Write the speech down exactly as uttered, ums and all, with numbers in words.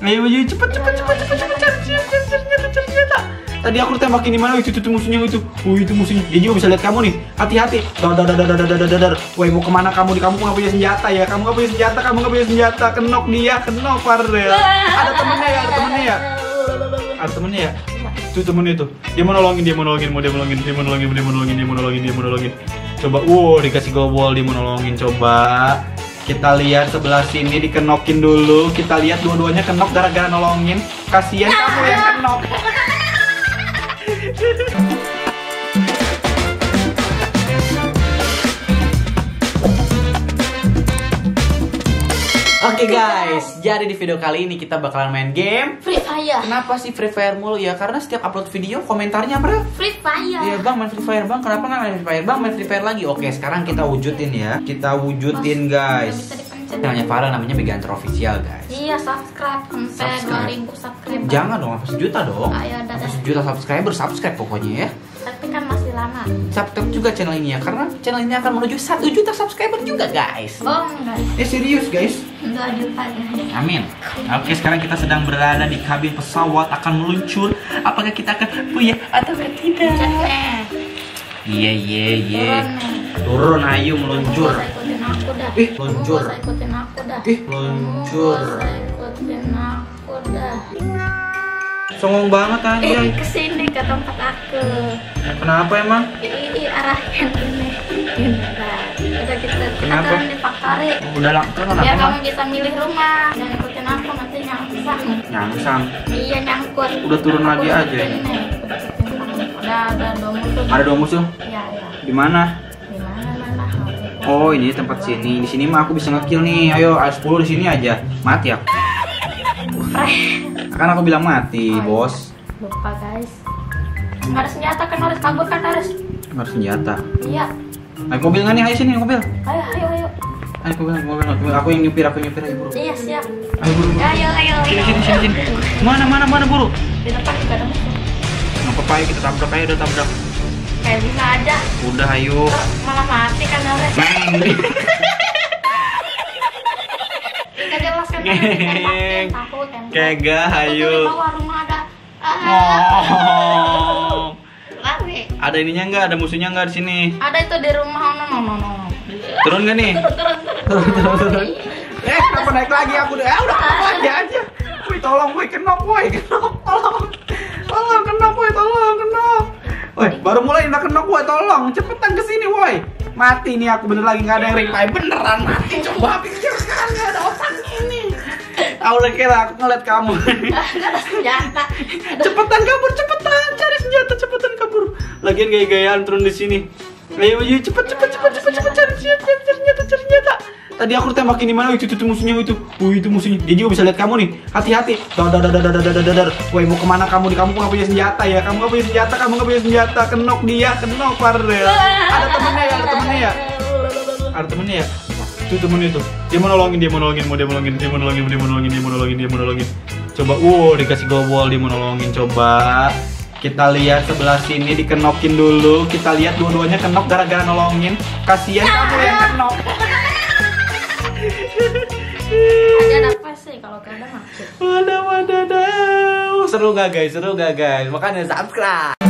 Ayo, ayo, cepet, cepet, cepet, cepet, cepet, cari, cari, cari, senjata, cari senjata. Tadi aku tembakin di mana? Itu, itu, itu musuhnya itu. Oh, itu musuhnya. Dia juga bisa lihat kamu nih. Hati-hati. Dar, dar, dar, dar, dar, dar, dar. Woi, mau kemana kamu? Di kamu nggak punya senjata ya? Kamu nggak punya senjata, kamu nggak punya senjata. Kenok dia, kenok Farel. Ada temennya ya, ada temennya ya. Ada temennya ya. Tuh temennya tuh. Dia mau nolongin, dia mau nolongin, mau dia mau nolongin, dia mau nolongin, dia mau nolongin, dia mau nolongin, dia mau nolongin. Coba, wow, dikasih gobol, dia mau nolongin. Coba. Kita lihat sebelah sini dikenokin dulu. Kita lihat dua-duanya kenok gara-gara nolongin. Kasihan kamu yang kenok. Oke okay guys, jadi di video kali ini kita bakalan main game Free Fire. Kenapa sih Free Fire mulu ya? Karena setiap upload video komentarnya apa? Free Fire. Iya bang, main Free Fire bang. Kenapa nggak main Free Fire bang? Main Free Fire lagi. Oke, sekarang kita wujudin ya. Kita wujudin guys. Namanya Farel, namanya Megantro Official guys. Iya, subscribe sampai dua ribu subscriber. Jangan dong, apa sejuta dong. Ayo, dadah. Sejuta subscriber, subscribe pokoknya ya. Tapi kan masih lama. Subscribe juga channel ini ya, karena channel ini akan menuju satu juta subscriber juga guys. Bohong guys. Eh serius guys. dua juta ya. Amin. Oke, sekarang kita sedang berada di kabin pesawat akan meluncur. Apakah kita akan punya atau tidak? Iya iya iya. Turun ayo meluncur. Ikutin aku dah. Ih, meluncur. Kamu ikutin aku dah. Ih, meluncur. Ikutin aku dah. Songong banget aja. Eh, kesini ke tempat aku. Kenapa emang? Ini arahkan ini. Ini dah. Udah kita Kenapa? kita di Pakari. Udah langsung kenapa? Biar kamu Emang? bisa milih rumah. Jangan ikutin aku nanti nyangsang. Nyangsang. Iya nyangkut. Udah turun Aku lagi udah aja. ikutin nih. Udah ikutin kamu. Udah ada dua musuh. Ada dua musuh. Iya iya. Di mana? Di mana mana? Oh, ini tempat sini. Di sini mah aku bisa ngekill nih. Ayo, A sepuluh di sini aja. Mati ya. Kan aku bilang mati, Oh, iya. bos. Lupa guys. Nggak ada senjata kan harus kabur kan harus. Harus senjata. Iya. Naik mobil nggak nih? Ayo sini, naik mobil. Ayo ayo ayo. Ayo mobil, naik mobil, naik mobil. Aku yang nyupir, aku yang nyupir aja buru. Iya siap. Ayo buru. buru. Ayo ayo Sini, ayo. sini, sini, sini. Mana, mana, mana buru? Di depan juga ada musuh. Nggak apa-apa, ayo kita tabrak aja, udah tabrak. Kayak bisa aja. Udah, ayo. Ntar malah mati kan harus. Bang. Gak jelas kan Ngeng. takut kan. Kegah, ayo. Di bawah rumah ada. Oh. Lari. Ada ininya nggak? Ada musuhnya nggak di sini? Ada itu di rumah. No no no no. Turun nggak nih? Turun turun turun. Turun, turun, turun. Eh, kenapa naik lagi? Aku udah, eh, udah kenok aja aja. Woi, tolong, woi, kenok, woi, kenok, tolong, tolong, kenok, woi, tolong, kenok. Woi, baru mulai udah kenok, woi, tolong, cepetan kesini, woi. Mati nih aku bener lagi nggak ada yang reply, beneran mati. Coba pikir kan nggak ada otak ini. Aku udah kira aku ngeliat kamu. Gak ada senjata. Cepetan kabur, cepetan, cari senjata, cepetan kabur. Lagian gaya-gayaan turun di sini. Ayo, ayo, cepet, cepet, cepet, cepet, cepet, cari senjata, cari senjata, cari senjata. Tadi aku tembakin di mana? Itu, itu, itu musuhnya itu. Oh, itu musuhnya. Dia juga bisa lihat kamu nih. Hati-hati. Dar, dar, dar, dar, dar, dar, dar, dar. Woi, mau kemana kamu? Di kamu nggak punya senjata ya? Kamu nggak punya senjata, kamu nggak punya senjata. Kenok dia, kenok Farel. Ada temennya ya, ada temennya ya. Ada temennya ya. Tuh temennya tuh. Dia mau nolongin, dia mau nolongin, mau dia mau nolongin, dia mau nolongin, dia mau nolongin, dia mau nolongin, dia mau nolongin. Coba, wow, dikasih gobol, dia mau nolongin. Coba. Kita lihat sebelah sini dikenokin dulu. Kita lihat dua-duanya kenok gara-gara nolongin. Kasihan kamu yang kenok. Ada apa sih kalau gak ada maksud? Wadah, wadah, wadah. Seru gak guys? Seru gak guys? Makanya subscribe.